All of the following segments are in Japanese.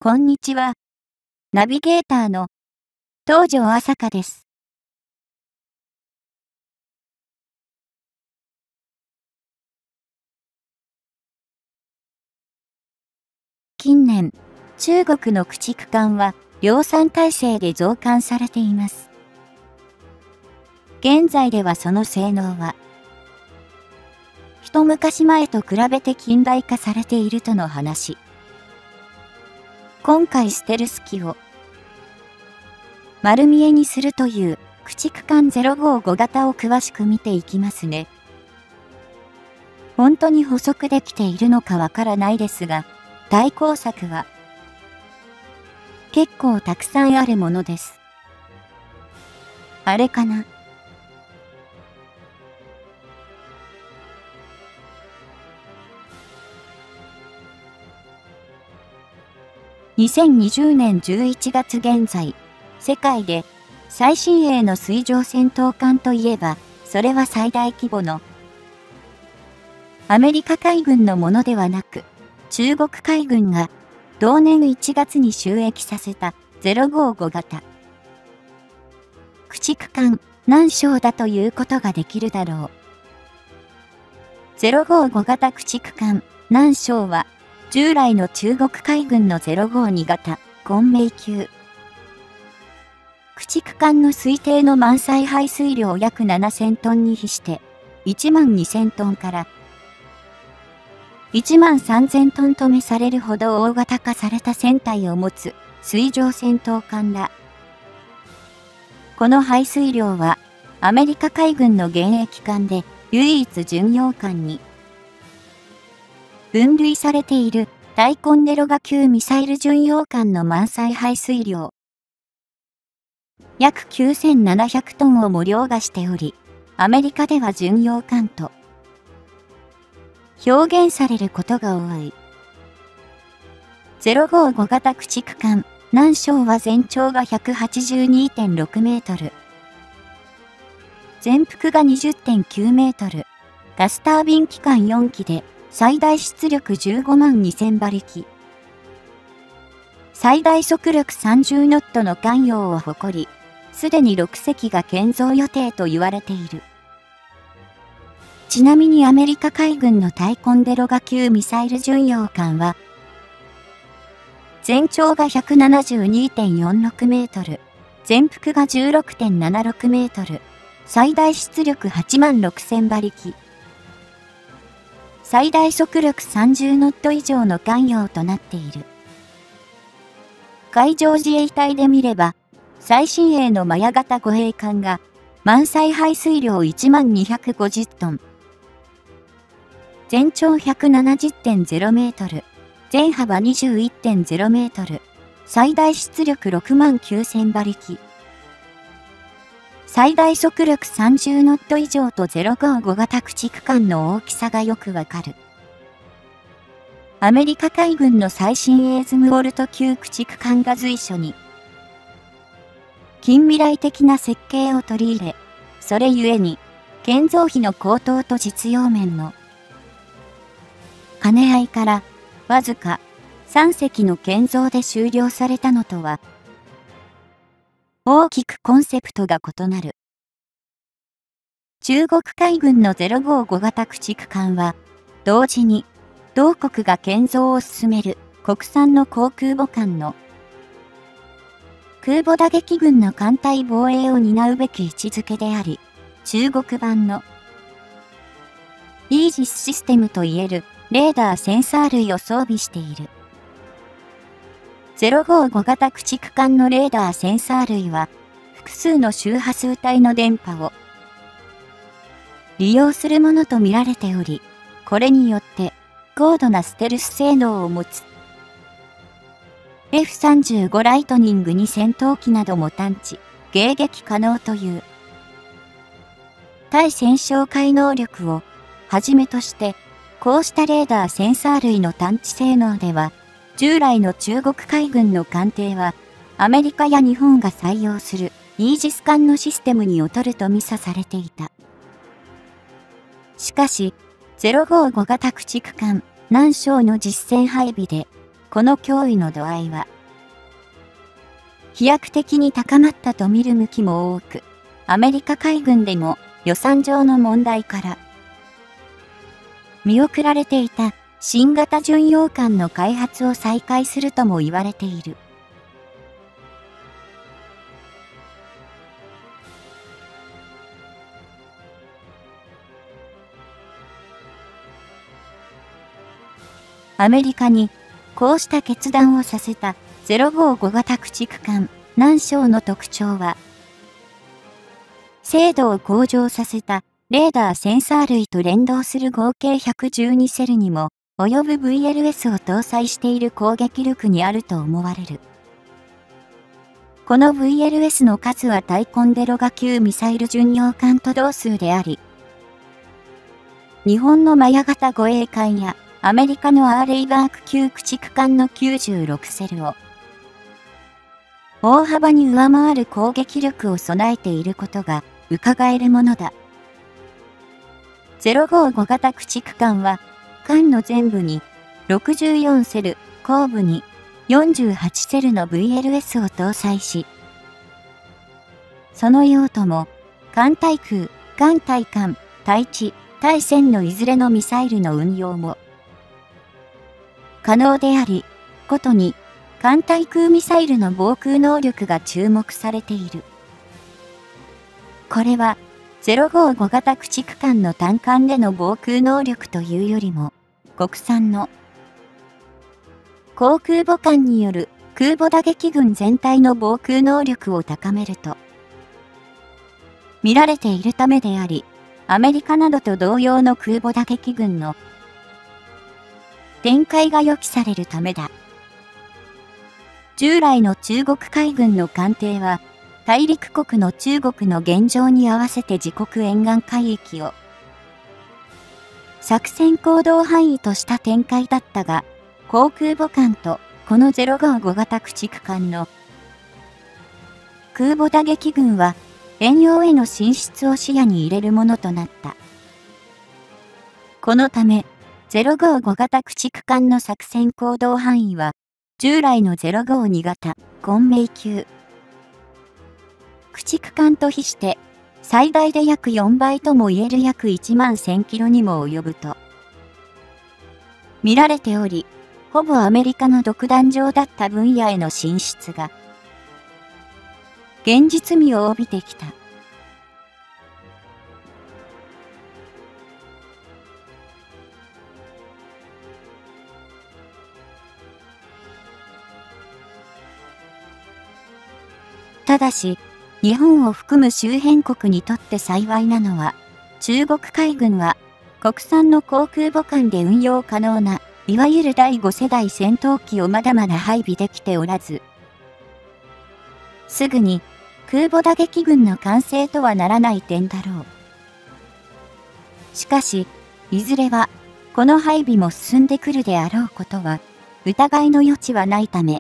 こんにちは。ナビゲーターの東條朝香です。近年、中国の駆逐艦は量産体制で増艦されています。現在ではその性能は、一昔前と比べて近代化されているとの話。今回ステルス機を丸見えにするという駆逐艦055型を詳しく見ていきますね。本当に補足できているのかわからないですが、対抗策は結構たくさんあるものです。あれかな。2020年11月現在、世界で最新鋭の水上戦闘艦といえば、それは最大規模のアメリカ海軍のものではなく、中国海軍が同年1月に就役させた055型。駆逐艦南昌だということができるだろう。055型駆逐艦南昌は、従来の中国海軍の052型、昆明級。駆逐艦の推定の満載排水量約7000トンに比して、12000トンから13000トンとめされるほど大型化された船体を持つ水上戦闘艦だ。この排水量は、アメリカ海軍の現役艦で唯一巡洋艦に分類されている大コンデロガ級ミサイル巡洋艦の満載排水量約9700トンをも凌駕しており、アメリカでは巡洋艦と表現されることが多い。055型駆逐艦南昌は全長が 182.6 メートル。全幅が 20.9 メートル。ガスタービン機関4機で最大出力15万2000馬力。最大速力30ノットの艦揚を誇り、すでに6隻が建造予定と言われている。ちなみにアメリカ海軍の大コンデロガ級ミサイル巡洋艦は、全長が 172.46 メートル、全幅が 16.76 メートル、最大出力8万6000馬力。最大速力30ノット以上の艦揚となっている。海上自衛隊で見れば、最新鋭のマヤ型護衛艦が、満載排水量1万250トン。全長 170.0 メートル、全幅 21.0 メートル、最大出力6万9000馬力。最大速力30ノット以上と055型駆逐艦の大きさがよくわかる。アメリカ海軍の最新鋭ズムウォルト級駆逐艦が随所に、近未来的な設計を取り入れ、それゆえに、建造費の高騰と実用面の兼ね合いから、わずか3隻の建造で終了されたのとは、大きくコンセプトが異なる。中国海軍の055型駆逐艦は、同時に、同国が建造を進める国産の航空母艦の空母打撃群の艦隊防衛を担うべき位置づけであり、中国版のイージスシステムといえるレーダーセンサー類を装備している。055型駆逐艦のレーダーセンサー類は、複数の周波数帯の電波を利用するものとみられており、これによって高度なステルス性能を持つ。F-35 ライトニングに戦闘機なども探知、迎撃可能という対戦哨戒能力をはじめとして、こうしたレーダーセンサー類の探知性能では、従来の中国海軍の艦艇は、アメリカや日本が採用するイージス艦のシステムに劣ると見差されていた。しかし、055型駆逐艦南昌の実戦配備で、この脅威の度合いは飛躍的に高まったと見る向きも多く、アメリカ海軍でも予算上の問題から、見送られていた新型巡洋艦の開発を再開するとも言われている。アメリカにこうした決断をさせた055型駆逐艦南昌の特徴は、精度を向上させたレーダーセンサー類と連動する合計112セルにも及ぶ VLS を搭載している攻撃力にあると思われる。この VLS の数はタイコンデロガ級ミサイル巡洋艦と同数であり、日本のマヤ型護衛艦やアメリカのアーレイバーク級駆逐艦の96セルを大幅に上回る攻撃力を備えていることが伺えるものだ。055型駆逐艦は艦の前部に64セル、後部に48セルの VLS を搭載し、その用途も艦対空、艦対艦、対地、対戦のいずれのミサイルの運用も可能であり、ことに艦対空ミサイルの防空能力が注目されている。これは055型駆逐艦の単艦での防空能力というよりも、国産の航空母艦による空母打撃群全体の防空能力を高めると見られているためであり、アメリカなどと同様の空母打撃群の展開が予期されるためだ。従来の中国海軍の艦艇は、大陸国の中国の現状に合わせて自国沿岸海域を作戦行動範囲とした展開だったが、航空母艦とこの055型駆逐艦の空母打撃群は遠洋への進出を視野に入れるものとなった。このため、055型駆逐艦の作戦行動範囲は、従来の052型、混迷級駆逐艦と比して、最大で約4倍ともいえる約1万1000キロにも及ぶと見られており、ほぼアメリカの独壇場だった分野への進出が、現実味を帯びてきた。ただし、日本を含む周辺国にとって幸いなのは、中国海軍は国産の航空母艦で運用可能な、いわゆる第5世代戦闘機をまだまだ配備できておらず、すぐに空母打撃群の完成とはならない点だろう。しかし、いずれは、この配備も進んでくるであろうことは、疑いの余地はないため、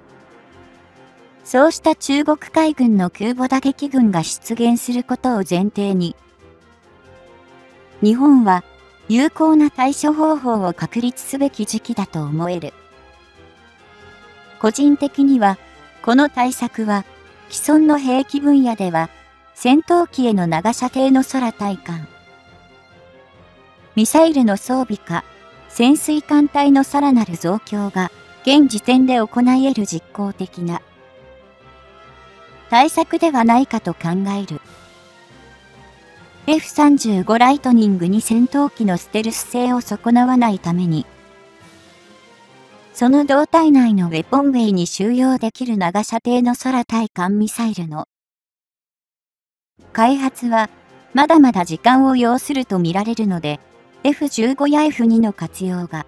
そうした中国海軍の空母打撃群が出現することを前提に、日本は有効な対処方法を確立すべき時期だと思える。個人的には、この対策は、既存の兵器分野では、戦闘機への長射程の空対艦、ミサイルの装備か、潜水艦隊のさらなる増強が、現時点で行える実効的な、対策ではないかと考える。F-35 ライトニングに戦闘機のステルス性を損なわないために、その胴体内のウェポンウェイに収容できる長射程の空対艦ミサイルの開発はまだまだ時間を要すると見られるので、F-15 や F-2 の活用が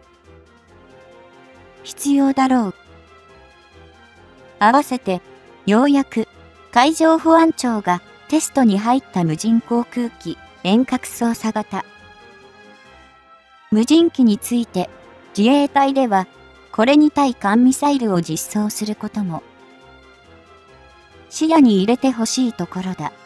必要だろう。合わせて、ようやく海上保安庁がテストに入った無人航空機遠隔操作型無人機について自衛隊ではこれに対艦ミサイルを実装することも視野に入れてほしいところだ。